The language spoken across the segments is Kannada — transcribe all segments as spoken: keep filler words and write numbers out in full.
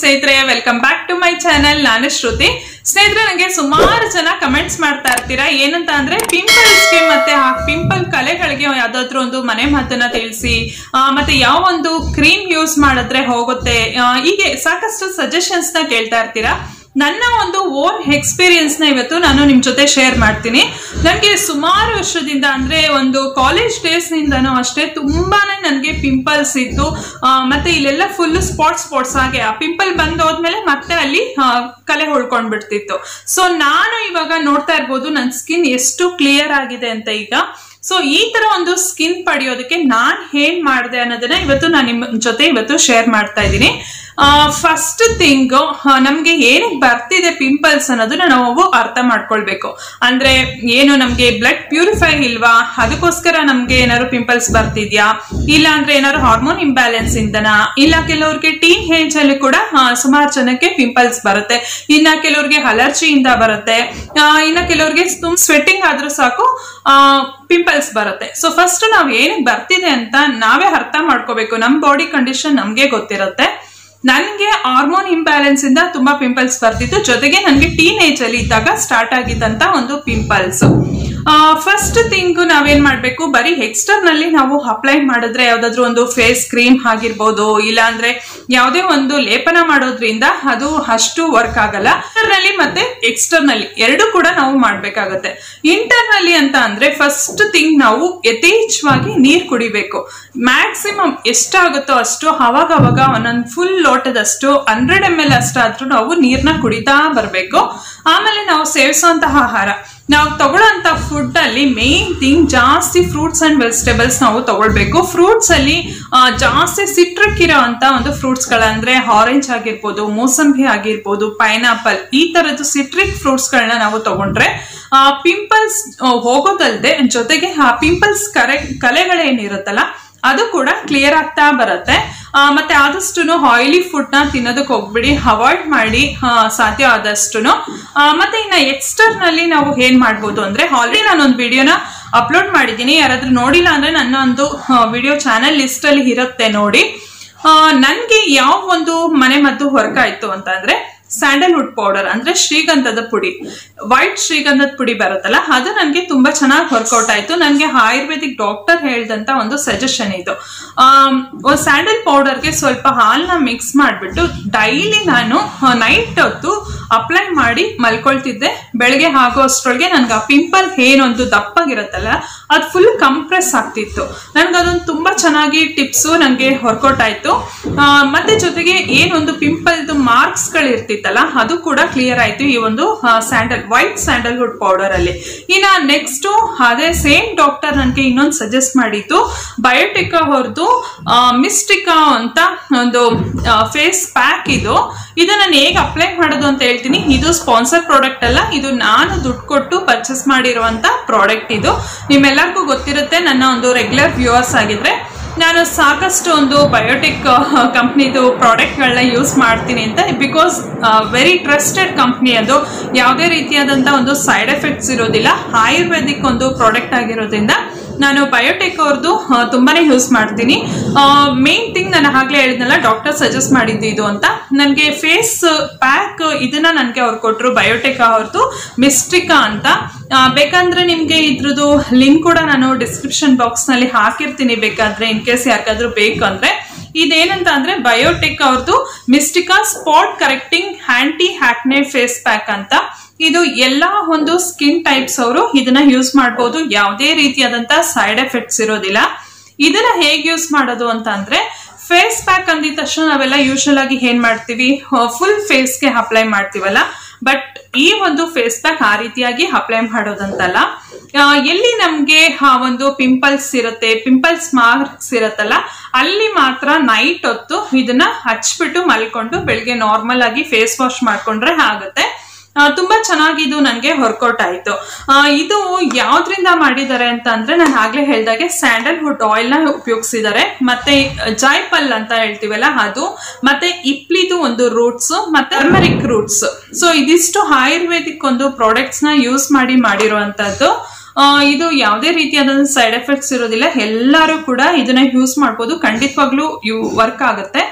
ಸ್ನೇಹಿತರೆ, welcome back to my channel. ನಾನು ಶ್ರುತಿ. ಸ್ನೇಹಿತರೆ, ನನಗೆ ಸುಮಾರು ಜನ ಕಮೆಂಟ್ಸ್ ಮಾಡ್ತಾ ಇರ್ತೀರಾ. ಏನಂತ ಅಂದ್ರೆ ಪಿಂಪಲ್ಸ್ಗೆ ಮತ್ತೆ ಆ ಪಿಂಪಲ್ ಕಲೆಗಳಿಗೆ ಯಾವ್ದಾದ್ರು ಒಂದು ಮನೆ ಮದ್ದನ್ನ ತಿಳಿಸಿ, ಮತ್ತೆ ಯಾವ ಒಂದು ಕ್ರೀಮ್ ಯೂಸ್ ಮಾಡಿದ್ರೆ ಹೋಗುತ್ತೆ, ಹೀಗೆ ಸಾಕಷ್ಟು ಸಜೆಷನ್ಸ್ ನ ಕೇಳ್ತಾ ಇರ್ತೀರಾ. ನನ್ನ ಒಂದು ಓನ್ ಎಕ್ಸ್ಪೀರಿಯನ್ಸ್ ನ ಇವತ್ತು ನಾನು ನಿಮ್ ಜೊತೆ ಶೇರ್ ಮಾಡ್ತೀನಿ. ನನಗೆ ಸುಮಾರು ವರ್ಷದಿಂದ ಅಂದ್ರೆ ಒಂದು ಕಾಲೇಜ್ ಡೇಸ್ ನಿಂದನೂ ಅಷ್ಟೇ ತುಂಬಾನೇ ನನಗೆ ಪಿಂಪಲ್ಸ್ ಇತ್ತು. ಮತ್ತೆ ಇಲ್ಲೆಲ್ಲ ಫುಲ್ ಸ್ಪಾಟ್ ಸ್ಪಾಟ್ಸ್ ಹಾಗೆ ಆ ಪಿಂಪಲ್ ಬಂದ್ ಹೋದ್ಮೇಲೆ ಮತ್ತೆ ಅಲ್ಲಿ ಕಲೆ ಹೊಳ್ಕೊಂಡ್ ಬಿಡ್ತಿತ್ತು. ಸೊ ನಾನು ಇವಾಗ ನೋಡ್ತಾ ಇರ್ಬೋದು ನನ್ನ ಸ್ಕಿನ್ ಎಷ್ಟು ಕ್ಲಿಯರ್ ಆಗಿದೆ ಅಂತ. ಈಗ ಸೊ ಈ ತರ ಒಂದು ಸ್ಕಿನ್ ಪಡೆಯೋದಕ್ಕೆ ನಾನ್ ಏನ್ ಮಾಡಿದೆ ಅನ್ನೋದನ್ನ ಇವತ್ತು ನಾನು ನಿಮ್ ಜೊತೆ ಇವತ್ತು ಶೇರ್ ಮಾಡ್ತಾ ಇದ್ದೀನಿ. ಫಸ್ಟ್ ಥಿಂಗ್, ನಮ್ಗೆ ಏನಕ್ಕೆ ಬರ್ತಿದೆ ಪಿಂಪಲ್ಸ್ ಅನ್ನೋದನ್ನ ನಾವು ಅರ್ಥ ಮಾಡ್ಕೊಳ್ಬೇಕು. ಅಂದ್ರೆ ಏನು ನಮ್ಗೆ ಬ್ಲಡ್ ಪ್ಯೂರಿಫೈ ಇಲ್ವಾ, ಅದಕ್ಕೋಸ್ಕರ ನಮ್ಗೆ ಏನಾದ್ರು ಪಿಂಪಲ್ಸ್ ಬರ್ತಿದ್ಯಾ, ಇಲ್ಲ ಅಂದ್ರೆ ಏನಾದ್ರು ಹಾರ್ಮೋನ್ ಇಂಬ್ಯಾಲೆನ್ಸ್ ಇಂದನಾ, ಇಲ್ಲ ಕೆಲವ್ರಿಗೆ ಟೀನ್ ಏಜ್ ಅಲ್ಲಿ ಕೂಡ ಸುಮಾರು ಜನಕ್ಕೆ ಪಿಂಪಲ್ಸ್ ಬರುತ್ತೆ, ಇನ್ನ ಕೆಲವ್ರಿಗೆ ಅಲರ್ಜಿಯಿಂದ ಬರುತ್ತೆ, ಇನ್ನ ಕೆಲವ್ರಿಗೆ ಸ್ವೆಟ್ಟಿಂಗ್ ಆದ್ರೂ ಸಾಕು ಆ ಪಿಂಪಲ್ಸ್ ಬರುತ್ತೆ. ಸೊ ಫಸ್ಟ್ ನಾವ್ ಏನಕ್ಕೆ ಬರ್ತಿದೆ ಅಂತ ನಾವೇ ಅರ್ಥ ಮಾಡ್ಕೋಬೇಕು. ನಮ್ ಬಾಡಿ ಕಂಡೀಷನ್ ನಮ್ಗೆ ಗೊತ್ತಿರುತ್ತೆ. ನನ್ಗೆ ಹಾರ್ಮೋನ್ ಇಂಬ್ಯಾಲೆನ್ಸ್ ಇಂದ ತುಂಬಾ ಪಿಂಪಲ್ಸ್ ಬರ್ತಿತ್ತು, ಜೊತೆಗೆ ನನ್ಗೆ ಟೀನ್ ಏಜ್ ಅಲ್ಲಿ ಇದ್ದಾಗ ಸ್ಟಾರ್ಟ್ ಆಗಿದ್ದಂತ ಒಂದು ಪಿಂಪಲ್ಸ್. ಫಸ್ಟ್ ಥಿಂಗ್ ನಾವೇನ್ ಮಾಡ್ಬೇಕು, ಬರೀ ಎಕ್ಸ್ಟರ್ನಲ್ಲಿ ನಾವು ಅಪ್ಲೈ ಮಾಡಿದ್ರೆ ಯಾವ್ದಾದ್ರು ಒಂದು ಫೇಸ್ ಕ್ರೀಮ್ ಆಗಿರ್ಬೋದು, ಇಲ್ಲ ಅಂದ್ರೆ ಯಾವುದೇ ಒಂದು ಲೇಪನ ಮಾಡೋದ್ರಿಂದ ಅದು ಅಷ್ಟು ವರ್ಕ್ ಆಗಲ್ಲ. ಇಂಟರ್ನಲ್ಲಿ ಮತ್ತೆ ಎಕ್ಸ್ಟರ್ನಲ್ಲಿ ಎರಡು ಕೂಡ ನಾವು ಮಾಡ್ಬೇಕಾಗತ್ತೆ. ಇಂಟರ್ನಲ್ಲಿ ಅಂತ ಅಂದ್ರೆ ಫಸ್ಟ್ ಥಿಂಗ್ ನಾವು ಯಥೇಚ್ಛವಾಗಿ ನೀರ್ ಕುಡಿಬೇಕು. ಮ್ಯಾಕ್ಸಿಮಮ್ ಎಷ್ಟಾಗುತ್ತೋ ಅಷ್ಟು ಅವಾಗ ಅವಾಗ ಒಂದೊಂದು ಫುಲ್ ಲೋಟದಷ್ಟು ಹಂಡ್ರೆಡ್ ಎಮ್ ಎಲ್ ಅಷ್ಟಾದ್ರೂ ನಾವು ನೀರ್ನ ಕುಡಿತಾ ಬರ್ಬೇಕು. ಆಮೇಲೆ ನಾವು ಸೇವಿಸುವಂತಹ ಆಹಾರ, ನಾವು ತಗೊಳ್ಳೋಂತ ಫುಡ್ ಅಲ್ಲಿ ಮೇನ್ ಥಿಂಗ್ ಜಾಸ್ತಿ ಫ್ರೂಟ್ಸ್ ಅಂಡ್ ವೆಜಿಟೇಬಲ್ಸ್ ನಾವು ತಗೊಳ್ಬೇಕು. ಫ್ರೂಟ್ಸ್ ಅಲ್ಲಿ ಜಾಸ್ತಿ ಸಿಟ್ರಿಕ್ ಇರೋ ಅಂತ ಒಂದು ಫ್ರೂಟ್ಸ್ ಗಳಂದ್ರೆ ಆರೆಂಜ್ ಆಗಿರ್ಬೋದು, ಮೂಸಂಬಿ ಆಗಿರ್ಬೋದು, ಪೈನಾಪಲ್, ಈ ತರದ್ದು ಸಿಟ್ರಿಕ್ ಫ್ರೂಟ್ಸ್ ಗಳನ್ನ ನಾವು ತಗೊಂಡ್ರೆ ಆ ಪಿಂಪಲ್ಸ್ ಹೋಗೋದಲ್ದೆ ಜೊತೆಗೆ ಆ ಪಿಂಪಲ್ಸ್ ಕರೆ ಕಲೆಗಳೇನಿರುತ್ತಲ್ಲ ಅದು ಕೂಡ ಕ್ಲಿಯರ್ ಆಗ್ತಾ ಬರುತ್ತೆ. ಮತ್ತೆ ಆದಷ್ಟು ಆಯಿಲಿ ಫುಡ್ ನ ತಿನ್ನೋದಕ್ಕೆ ಹೋಗ್ಬಿಡಿ, ಅವಾಯ್ಡ್ ಮಾಡಿ ಸಾಧ್ಯ ಆದಷ್ಟು. ಮತ್ತೆ ಇನ್ನ ಎಕ್ಸ್ಟರ್ನಲ್ಲಿ ನಾವು ಏನ್ ಮಾಡ್ಬೋದು ಅಂದ್ರೆ, ಆಲ್ರೆಡಿ ನಾನೊಂದು ವಿಡಿಯೋನ ಅಪ್ಲೋಡ್ ಮಾಡಿದ್ದೀನಿ. ಯಾರಾದ್ರೂ ನೋಡಿಲ್ಲ ಅಂದ್ರೆ ನನ್ನ ಒಂದು ವಿಡಿಯೋ ಚಾನೆಲ್ ಲಿಸ್ಟ್ ಅಲ್ಲಿ ಇರುತ್ತೆ, ನೋಡಿ. ನನ್ಗೆ ಯಾವ ಒಂದು ಮನೆ ಮದ್ದು ವರ್ಕ್ ಆಯ್ತು ಅಂತ ಅಂದ್ರೆ ಸ್ಯಾಂಡಲ್ವುಡ್ ಪೌಡರ್, ಅಂದ್ರೆ ಶ್ರೀಗಂಧದ ಪುಡಿ, ವೈಟ್ ಶ್ರೀಗಂಧದ ಪುಡಿ ಬರುತ್ತಲ್ಲ, ಅದು ನನ್ಗೆ ತುಂಬಾ ಚೆನ್ನಾಗಿ ವರ್ಕೌಟ್ ಆಯ್ತು. ನನ್ಗೆ ಆಯುರ್ವೇದಿಕ್ ಡಾಕ್ಟರ್ ಹೇಳ್ದಂತ ಒಂದು ಸಜೆಷನ್ ಇದು. ಸ್ಯಾಂಡಲ್ ಪೌಡರ್ಗೆ ಸ್ವಲ್ಪ ಹಾಲ್ನ ಮಿಕ್ಸ್ ಮಾಡ್ಬಿಟ್ಟು ಡೈಲಿ ನಾನು ನೈಟ್ ಹೊತ್ತು ಅಪ್ಲೈ ಮಾಡಿ ಮಲ್ಕೊಳ್ತಿದ್ದೆ. ಬೆಳಗ್ಗೆ ಆಗೋ ಅಷ್ಟ್ರೊಳಗೆ ನನ್ಗೆ ಆ ಪಿಂಪಲ್ ಏನೊಂದು ದಪ್ಪಾಗಿರುತ್ತಲ್ಲ ಅದು ಫುಲ್ ಕಂಪ್ರೆಸ್ ಆಗ್ತಿತ್ತು. ನನ್ಗೆ ಅದೊಂದು ತುಂಬಾ ಚೆನ್ನಾಗಿ ಟಿಪ್ಸು ನನ್ಗೆ ವರ್ಕೌಟ್ ಆಯ್ತು. ಮತ್ತೆ ಜೊತೆಗೆ ಏನೊಂದು ಪಿಂಪಲ್ದು ಮಾರ್ಕ್ಸ್ ಗಳು ಇರ್ತಿತ್ತಲ್ಲ ಅದು ಕೂಡ ಕ್ಲಿಯರ್ ಆಯ್ತು ಈ ಒಂದು ಸ್ಯಾಂಡಲ್ ವೈಟ್ ಸ್ಯಾಂಡಲ್ವುಡ್ ಪೌಡರ್ ಅಲ್ಲಿ. ಇನ್ನ ನೆಕ್ಸ್ಟ್ ಅದೇ ಸೇಮ್ ಡಾಕ್ಟರ್ ನನ್ಗೆ ಇನ್ನೊಂದು ಸಜೆಸ್ಟ್ ಮಾಡಿದ್ದು ಬಯೋಟಿಕಾ ಅವ್ರದ್ದು ಮಿಸ್ಟಿಕಾ ಅಂತ ಒಂದು ಫೇಸ್ ಪ್ಯಾಕ್. ಇದು ಇದು ನಾನು ಹೇಗೆ ಅಪ್ಲೈ ಮಾಡೋದು ಅಂತ ಹೇಳ್ತೀನಿ. ಇದು ಸ್ಪಾನ್ಸರ್ ಪ್ರಾಡಕ್ಟ್ ಅಲ್ಲ, ಇದು ನಾನು ದುಡ್ಡು ಕೊಟ್ಟು ಪರ್ಚೇಸ್ ಮಾಡಿರುವಂತ ಪ್ರಾಡಕ್ಟ್. ಇದು ನಿಮ್ಮೆಲ್ಲರಿಗೂ ಗೊತ್ತಿರುತ್ತೆ, ನನ್ನ ಒಂದು ರೆಗ್ಯುಲರ್ ವ್ಯೂವರ್ಸ್ ಆಗಿದ್ರೆ. ನಾನು ಸಾಕಷ್ಟು ಒಂದು ಬಯೋಟಿಕ್ ಕಂಪ್ನಿದು ಪ್ರಾಡಕ್ಟ್ಗಳನ್ನ ಯೂಸ್ ಮಾಡ್ತೀನಿ ಅಂತ, ಬಿಕಾಸ್ ವೆರಿ ಟ್ರಸ್ಟೆಡ್ ಕಂಪ್ನಿ ಅದು. ಯಾವುದೇ ರೀತಿಯಾದಂಥ ಒಂದು ಸೈಡ್ ಎಫೆಕ್ಟ್ಸ್ ಇರೋದಿಲ್ಲ. ಆಯುರ್ವೇದಿಕ್ ಒಂದು ಪ್ರಾಡಕ್ಟ್ ಆಗಿರೋದ್ರಿಂದ ನಾನು ಬಯೋಟೆಕ್ ಅವ್ರದ್ದು ತುಂಬಾನೇ ಯೂಸ್ ಮಾಡ್ತೀನಿ. ಮೇನ್ ಥಿಂಗ್ ನಾನು ಆಗ್ಲೇ ಹೇಳಿದ್ನಲ್ಲ, ಡಾಕ್ಟರ್ ಸಜೆಸ್ಟ್ ಮಾಡಿದ್ದು ಇದು ಅಂತ. ನನಗೆ ಫೇಸ್ ಪ್ಯಾಕ್ ಇದನ್ನ ನನಗೆ ಅವ್ರು ಕೊಟ್ಟರು, ಬಯೋಟೆಕ್ ಅವ್ರದ್ದು ಮಿಸ್ಟಿಕಾ ಅಂತ. ಬೇಕಂದ್ರೆ ನಿಮ್ಗೆ ಇದ್ರದ್ದು ಲಿಂಕ್ ಕೂಡ ನಾನು ಡಿಸ್ಕ್ರಿಪ್ಷನ್ ಬಾಕ್ಸ್ ನಲ್ಲಿ ಹಾಕಿರ್ತೀನಿ, ಬೇಕಾದ್ರೆ ಇನ್ ಕೇಸ್ ಯಾರಿಗಾದ್ರೂ ಬೇಕಂದ್ರೆ. ಇದೇನಂತ ಅಂದ್ರೆ ಬಯೋಟೆಕ್ ಅವ್ರದ್ದು ಮಿಸ್ಟಿಕಾ spot correcting anti acne face pack ಅಂತ. ಇದು ಎಲ್ಲಾ ಒಂದು ಸ್ಕಿನ್ ಟೈಪ್ಸ್ ಅವರು ಇದನ್ನ ಯೂಸ್ ಮಾಡಬಹುದು, ಯಾವುದೇ ರೀತಿಯಾದಂತ ಸೈಡ್ ಎಫೆಕ್ಟ್ಸ್ ಇರೋದಿಲ್ಲ. ಇದನ್ನ ಹೇಗೆ ಯೂಸ್ ಮಾಡೋದು ಅಂತ ಅಂದ್ರೆ, ಫೇಸ್ ಪ್ಯಾಕ್ ಅಂದಿದ ತಕ್ಷಣ ನಾವೆಲ್ಲ ಯೂಶುವಲ್ ಆಗಿ ಏನ್ ಮಾಡ್ತೀವಿ, ಫುಲ್ ಫೇಸ್ಗೆ ಅಪ್ಲೈ ಮಾಡ್ತೀವಲ್ಲ. ಬಟ್ ಈ ಒಂದು ಫೇಸ್ ಪ್ಯಾಕ್ ಆ ರೀತಿಯಾಗಿ ಅಪ್ಲೈ ಮಾಡೋದಂತಲ್ಲ. ಎಲ್ಲಿ ನಮ್ಗೆ ಆ ಒಂದು ಪಿಂಪಲ್ಸ್ ಇರುತ್ತೆ, ಪಿಂಪಲ್ಸ್ ಮಾರ್ಕ್ಸ್ ಇರತ್ತಲ್ಲ, ಅಲ್ಲಿ ಮಾತ್ರ ನೈಟ್ ಹೊತ್ತು ಇದನ್ನ ಹಚ್ಬಿಟ್ಟು ಮಲ್ಕೊಂಡು ಬೆಳಿಗ್ಗೆ ನಾರ್ಮಲ್ ಆಗಿ ಫೇಸ್ ವಾಶ್ ಮಾಡ್ಕೊಂಡ್ರೆ ಆಗುತ್ತೆ. ತುಂಬಾ ಚೆನ್ನಾಗಿ ಇದು ನನಗೆ ವರ್ಕೌಟ್ ಆಯ್ತು. ಇದು ಯಾವ್ದ್ರಿಂದ ಮಾಡಿದ್ದಾರೆ ಅಂತ ಅಂದ್ರೆ, ನಾನು ಆಗ್ಲೇ ಹೇಳ್ದಾಗೆ ಸ್ಯಾಂಡಲ್ವುಡ್ ಆಯಿಲ್ ನ ಉಪಯೋಗಿಸಿದ್ದಾರೆ, ಮತ್ತೆ ಜಾಯ್ಪಲ್ ಅಂತ ಹೇಳ್ತೀವಲ್ಲ ಅದು, ಮತ್ತೆ ಇಪ್ಲಿದು ಒಂದು ರೂಟ್ಸ್, ಮತ್ತೆ ಟರ್ಮರಿಕ್ ರೂಟ್ಸ್. ಸೊ ಇದಿಷ್ಟು ಆಯುರ್ವೇದಿಕ್ ಒಂದು ಪ್ರಾಡಕ್ಟ್ಸ್ ನ ಯೂಸ್ ಮಾಡಿ ಮಾಡಿರುವಂತದ್ದು. ಇದು ಯಾವುದೇ ರೀತಿಯಾದ ಸೈಡ್ ಎಫೆಕ್ಟ್ಸ್ ಇರೋದಿಲ್ಲ. ಎಲ್ಲರೂ ಕೂಡ ಇದನ್ನ ಯೂಸ್ ಮಾಡಬಹುದು, ಖಂಡಿತವಾಗ್ಲೂ ವರ್ಕ್ ಆಗುತ್ತೆ.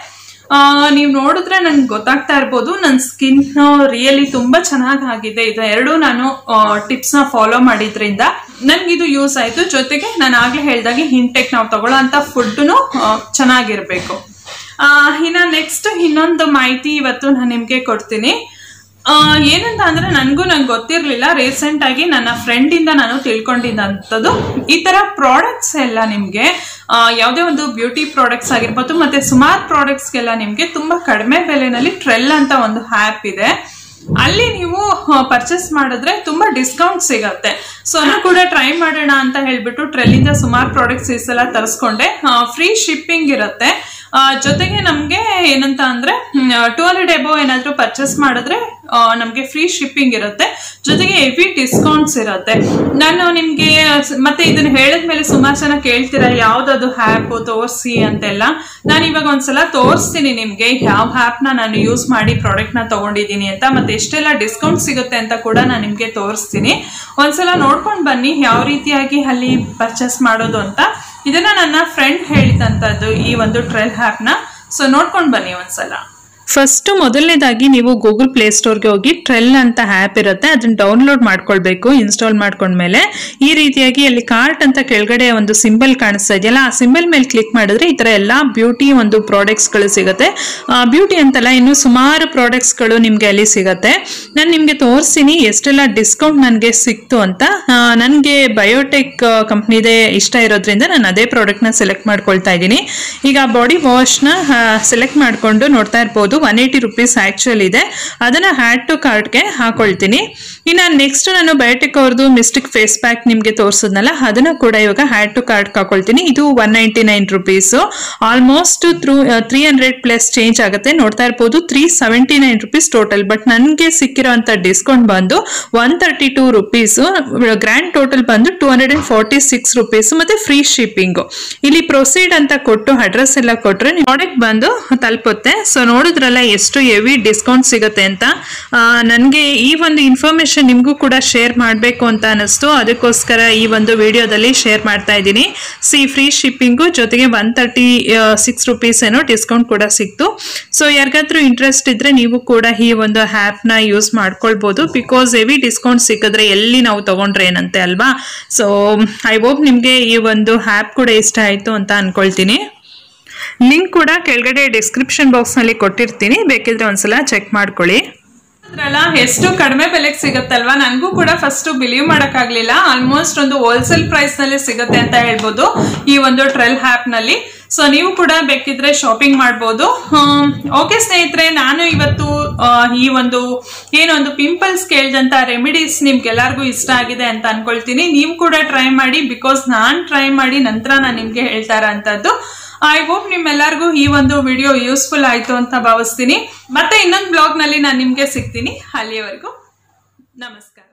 ನೀವು ನೋಡಿದ್ರೆ ನನ್ಗೆ ಗೊತ್ತಾಗ್ತಾ ಇರ್ಬೋದು ನನ್ನ ಸ್ಕಿನ್ ರಿಯಲಿ ತುಂಬಾ ಚೆನ್ನಾಗಿ ಆಗಿದೆ. ಇದು ಎರಡು ನಾನು ಟಿಪ್ಸ್ ನ ಫಾಲೋ ಮಾಡಿದ್ರಿಂದ ನನ್ಗಿದು ಯೂಸ್ ಆಯ್ತು. ಜೊತೆಗೆ ನಾನು ಆಗ್ಲೇ ಹೇಳ್ದಾಗೆ ಇಂಟೆಕ್ ನಾವು ತಗೊಳ್ಳೋ ಅಂತ ಫುಡ್ನು ಚೆನ್ನಾಗಿರ್ಬೇಕು. ಇನ್ನ ನೆಕ್ಸ್ಟ್ ಇನ್ನೊಂದು ಮಾಹಿತಿ ಇವತ್ತು ನಾನು ನಿಮ್ಗೆ ಕೊಡ್ತೀನಿ. ಏನಂತ ಅಂದ್ರೆ ನನ್ಗೂ ನಂಗೆ ಗೊತ್ತಿರ್ಲಿಲ್ಲ, ರೀಸೆಂಟ್ ಆಗಿ ನನ್ನ ಫ್ರೆಂಡ್ ಇಂದ ನಾನು ತಿಳ್ಕೊಂಡಿದ್ದಂಥದ್ದು. ಈ ತರ ಪ್ರಾಡಕ್ಟ್ಸ್ ಎಲ್ಲ ನಿಮ್ಗೆ ಯಾವುದೇ ಒಂದು ಬ್ಯೂಟಿ ಪ್ರಾಡಕ್ಟ್ಸ್ ಆಗಿರ್ಬೋದು ಮತ್ತೆ ಸುಮಾರು ಪ್ರಾಡಕ್ಟ್ಸ್ಗೆಲ್ಲ ನಿಮ್ಗೆ ತುಂಬಾ ಕಡಿಮೆ ಬೆಲೆನಲ್ಲಿ ಟ್ರೆಲ್ ಅಂತ ಒಂದು ಆ್ಯಪ್ ಇದೆ. ಅಲ್ಲಿ ನೀವು ಪರ್ಚೇಸ್ ಮಾಡಿದ್ರೆ ತುಂಬಾ ಡಿಸ್ಕೌಂಟ್ ಸಿಗತ್ತೆ. ಸೊ ನಾನು ಕೂಡ ಟ್ರೈ ಮಾಡೋಣ ಅಂತ ಹೇಳ್ಬಿಟ್ಟು ಟ್ರೆಲ್ಲಿಂದ ಸುಮಾರು ಪ್ರಾಡಕ್ಟ್ಸ್ ಈ ಸಲ ತರಿಸ್ಕೊಂಡೆ. ಫ್ರೀ ಶಿಪ್ಪಿಂಗ್ ಇರುತ್ತೆ. ಜೊತೆಗೆ ನಮ್ಗೆ ಏನಂತ ಅಂದ್ರೆ ಟೂ ಹಂಡ್ರೆಡ್ ಎಬೋ ಏನಾದ್ರು ಪರ್ಚೇಸ್ ಮಾಡಿದ್ರೆ ನಮ್ಗೆ ಫ್ರೀ ಶಿಪ್ಪಿಂಗ್ ಇರುತ್ತೆ. ಜೊತೆಗೆ ಹೆವಿ ಡಿಸ್ಕೌಂಟ್ಸ್ ಇರುತ್ತೆ. ನಾನು ನಿಮ್ಗೆ ಮತ್ತೆ ಇದನ್ನ ಹೇಳಿದ್ಮೇಲೆ ಸುಮಾರು ಜನ ಕೇಳ್ತೀರಾ ಯಾವ್ದದು ಆ್ಯಪ್ ತೋರಿಸಿ ಅಂತೆಲ್ಲ. ನಾನು ಇವಾಗ ಒಂದ್ಸಲ ತೋರಿಸ್ತೀನಿ ನಿಮ್ಗೆ ಯಾವ ಆ್ಯಪ್ ನ ನಾನು ಯೂಸ್ ಮಾಡಿ ಪ್ರಾಡಕ್ಟ್ ನ ತಗೊಂಡಿದ್ದೀನಿ ಅಂತ, ಮತ್ತೆ ಎಷ್ಟೆಲ್ಲ ಡಿಸ್ಕೌಂಟ್ ಸಿಗುತ್ತೆ ಅಂತ ಕೂಡ ನಾನು ನಿಮ್ಗೆ ತೋರಿಸ್ತೀನಿ. ಒಂದ್ಸಲ ನೋಡ್ಕೊಂಡು ಬನ್ನಿ ಯಾವ ರೀತಿಯಾಗಿ ಅಲ್ಲಿ ಪರ್ಚೇಸ್ ಮಾಡೋದು ಅಂತ. ಇದನ್ನ ನನ್ನ ಫ್ರೆಂಡ್ ಹೇಳಿದಂತದ್ದು ಈ ಒಂದು ಟ್ರೆಲ್ ಆ್ಯಪ್ ನ. ಸೊ ನೋಡ್ಕೊಂಡು ಬನ್ನಿ ಒಂದ್ಸಲ. ಫಸ್ಟ್ ಮೊದಲನೇದಾಗಿ ನೀವು ಗೂಗಲ್ ಪ್ಲೇ ಸ್ಟೋರ್ಗೆ ಹೋಗಿ ಟ್ರೆಲ್ ಅಂತ ಆ್ಯಪ್ ಇರುತ್ತೆ, ಅದನ್ನ ಡೌನ್ಲೋಡ್ ಮಾಡ್ಕೊಳ್ಬೇಕು. ಇನ್ಸ್ಟಾಲ್ ಮಾಡ್ಕೊಂಡ್ಮೇಲೆ ಈ ರೀತಿಯಾಗಿ ಅಲ್ಲಿ ಕಾರ್ಟ್ ಅಂತ ಕೆಳಗಡೆ ಒಂದು ಸಿಂಬಲ್ ಕಾಣಿಸ್ತಾ ಇದೆಯಲ್ಲ, ಆ ಸಿಂಬಲ್ ಮೇಲೆ ಕ್ಲಿಕ್ ಮಾಡಿದ್ರೆ ಈ ತರ ಎಲ್ಲ ಬ್ಯೂಟಿ ಒಂದು ಪ್ರಾಡಕ್ಟ್ಸ್ಗಳು ಸಿಗುತ್ತೆ. ಬ್ಯೂಟಿ ಅಂತಲ್ಲ, ಇನ್ನು ಸುಮಾರು ಪ್ರಾಡಕ್ಟ್ಸ್ಗಳು ನಿಮ್ಗೆ ಅಲ್ಲಿ ಸಿಗುತ್ತೆ. ನಾನು ನಿಮ್ಗೆ ತೋರಿಸ್ತೀನಿ ಎಷ್ಟೆಲ್ಲ ಡಿಸ್ಕೌಂಟ್ ನನಗೆ ಸಿಕ್ತು ಅಂತ. ನನಗೆ ಬಯೋಟೆಕ್ ಕಂಪ್ನಿದೇ ಇಷ್ಟ ಇರೋದ್ರಿಂದ ನಾನು ಅದೇ ಪ್ರಾಡಕ್ಟ್ನ ಸೆಲೆಕ್ಟ್ ಮಾಡ್ಕೊಳ್ತಾ ಇದ್ದೀನಿ. ಈಗ ಬಾಡಿ ವಾಶ್ನ ಸೆಲೆಕ್ಟ್ ಮಾಡಿಕೊಂಡು ನೋಡ್ತಾ ಇರ್ಬೋದು, ಒನ್ ಏಯ್ಟಿ ರುಪೀಸ್ ಆಕ್ಚುಲ್ ಇದೆ. ಅದನ್ನ ಹ್ಯಾಡ್ ಟು ಕಾರ್ಟ್ಗೆ ಹಾಕೊಳ್ತೀನಿ. ಇನ್ನು ನೆಕ್ಸ್ಟ್ ನಾನು ಬಯೋಟೆಕ್ ಅವ್ರದ್ದು ಮಿಸ್ಟಿಕ್ ಫೇಸ್ ಪ್ಯಾಕ್ ನಿಮ್ಗೆ ತೋರಿಸಿದ್ನಲ್ಲ, ಅದನ್ನ ಕೂಡ ಇವಾಗ ಹ್ಯಾಡ್ ಟು ಕಾರ್ಟ್ ಹಾಕೊಳ್ತೀನಿ. ಇದು one ninety nine rupees, almost ತ್ರೂ ತ್ರೀ ಹಂಡ್ರೆಡ್ ಪ್ಲಸ್ ಚೇಂಜ್ ಆಗುತ್ತೆ. ನೋಡ್ತಾ ಇರ್ಬೋದು three seventy nine rupees total. But ನನಗೆ ಸಿಕ್ಕಿರೋಂಥ ಡಿಸ್ಕೌಂಟ್ ಬಂದು one thirty two rupees, grand total ಬಂದು two hundred and forty six rupees ಮತ್ತೆ ಫ್ರೀ ಶಿಪ್ಪಿಂಗ್. ಇಲ್ಲಿ ಪ್ರೊಸೀಡ್ ಅಂತ ಕೊಟ್ಟು ಅಡ್ರೆಸ್ ಎಲ್ಲ ಕೊಟ್ರೆ ಪ್ರಾಡಕ್ಟ್ ಬಂದು ತಲುಪುತ್ತೆ. ಸೊ ನೋಡಿದ್ರಲ್ಲ ಎಷ್ಟು ಹೆವಿ ಡಿಸ್ಕೌಂಟ್ ಸಿಗುತ್ತೆ ಅಂತ. ನನಗೆ ಈ ಒಂದು ಇನ್ಫಾರ್ಮೇಶನ್ ನಿಮಗೂ ಕೂಡ ಶೇರ್ ಮಾಡಬೇಕು ಅಂತ ಅನಿಸ್ತು, ಅದಕ್ಕೋಸ್ಕರ ಈ ಒಂದು ವಿಡಿಯೋದಲ್ಲಿ ಶೇರ್ ಮಾಡ್ತಾ ಇದ್ದೀನಿ. ಸಿ ಫ್ರೀ ಶಿಪ್ಪಿಂಗು ಜೊತೆಗೆ ಒನ್ ತರ್ಟಿ ಸಿಕ್ಸ್ ರುಪೀಸ್ ಏನೋ ಡಿಸ್ಕೌಂಟ್ ಕೂಡ ಸಿಕ್ತು. ಸೊ ಯಾರಿಗಾದ್ರೂ ಇಂಟ್ರೆಸ್ಟ್ ಇದ್ರೆ ನೀವು ಕೂಡ ಈ ಒಂದು ಆ್ಯಪ್ನ ಯೂಸ್ ಮಾಡ್ಕೊಳ್ಬೋದು. ಬಿಕಾಸ್ ಹೆವಿ ಡಿಸ್ಕೌಂಟ್ ಸಿಕ್ಕಿದ್ರೆ ಎಲ್ಲಿ ನಾವು ತಗೊಂಡ್ರೆ ಏನಂತೆ ಅಲ್ವಾ. ಸೊ ಐ ಹೋಪ್ ನಿಮಗೆ ಈ ಒಂದು ಆ್ಯಪ್ ಕೂಡ ಇಷ್ಟ ಆಯಿತು ಅಂತ ಅನ್ಕೊಳ್ತೀನಿ. ಲಿಂಕ್ ಕೂಡ ಕೆಳಗಡೆ ಡಿಸ್ಕ್ರಿಪ್ಷನ್ ಬಾಕ್ಸ್ ನಲ್ಲಿ ಕೊಟ್ಟಿರ್ತೀನಿ, ಬೇಕಿದ್ರೆ ಒಂದ್ಸಲ ಚೆಕ್ ಮಾಡ್ಕೊಳ್ಳಿ. ಎಷ್ಟು ಕಡಿಮೆ ಬೆಲೆಗೆ ಸಿಗತ್ತಲ್ವಾ, ನನಗೂ ಕೂಡ ಫಸ್ಟ್ ಬಿಲೀವ್ ಮಾಡಕ್ಕಾಗ್ಲಿಲ್ಲ. ಆಲ್ಮೋಸ್ಟ್ ಒಂದು ಹೋಲ್ಸೇಲ್ ಪ್ರೈಸ್ ನಲ್ಲಿ ಸಿಗುತ್ತೆ ಅಂತ ಹೇಳ್ಬೋದು ಈ ಒಂದು ಟ್ರೆಲ್ ಆ್ಯಪ್ ನಲ್ಲಿ. ಸೊ ನೀವು ಕೂಡ ಬೇಕಿದ್ರೆ ಶಾಪಿಂಗ್ ಮಾಡ್ಬೋದು. ಓಕೆ ಸ್ನೇಹಿತರೆ, ನಾನು ಇವತ್ತು ಈ ಒಂದು ಏನೊಂದು ಪಿಂಪಲ್ಸ್ ಕೇಳ್ದಂತ ರೆಮಿಡೀಸ್ ನಿಮ್ಗೆಲ್ಲರಿಗೂ ಇಷ್ಟ ಆಗಿದೆ ಅಂತ ಅನ್ಕೊಳ್ತೀನಿ. ನೀವು ಕೂಡ ಟ್ರೈ ಮಾಡಿ, ಬಿಕಾಸ್ ನಾನ್ ಟ್ರೈ ಮಾಡಿ ನಂತರ ನಾನು ನಿಮ್ಗೆ ಹೇಳ್ತಾ ಇರೋಂಥದ್ದು. ಐ ಹೋಪ್ ನಿಮ್ಮೆಲ್ಲರಿಗೂ ಈ ಒಂದು ವಿಡಿಯೋ ಯೂಸ್ಫುಲ್ ಆಯ್ತು ಅಂತ ಭಾವಿಸ್ತೀನಿ. ಮತ್ತೆ ಇನ್ನೊಂದು ಬ್ಲಾಗ್ ನಲ್ಲಿ ನಾನು ನಿಮ್ಗೆ ಸಿಗ್ತೀನಿ. ಅಲ್ಲಿಯವರೆಗೂ ನಮಸ್ಕಾರ.